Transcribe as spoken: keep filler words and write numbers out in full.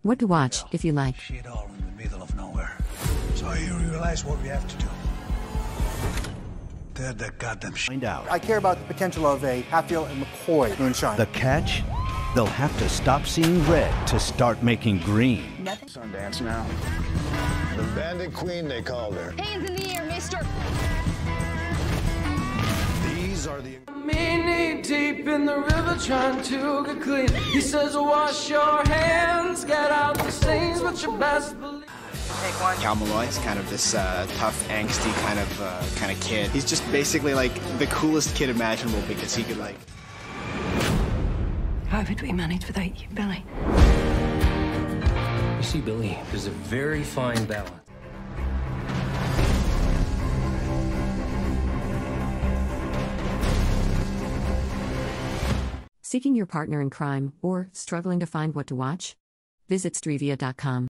What to watch, Well, if you like. shit all in the middle of nowhere. So you realize what we have to do. They're the goddamn shit. Find out. I care about the potential of a Hatfield and McCoy moonshine. The catch? They'll have to stop seeing red to start making green. Sundance now. The Bandit Queen, they called her. Hands in the air, mister. These are the... Me knee deep in the river trying to get clean. He says wash your hands, get out the stains, but you best believe. Cal Malloy is kind of this uh, tough, angsty kind of uh, kind of kid. He's just basically like the coolest kid imaginable because he could like... How would we manage without you, Billy? You see, Billy, there's a very fine balance. Seeking your partner in crime or struggling to find what to watch? Visit Stryvia dot com.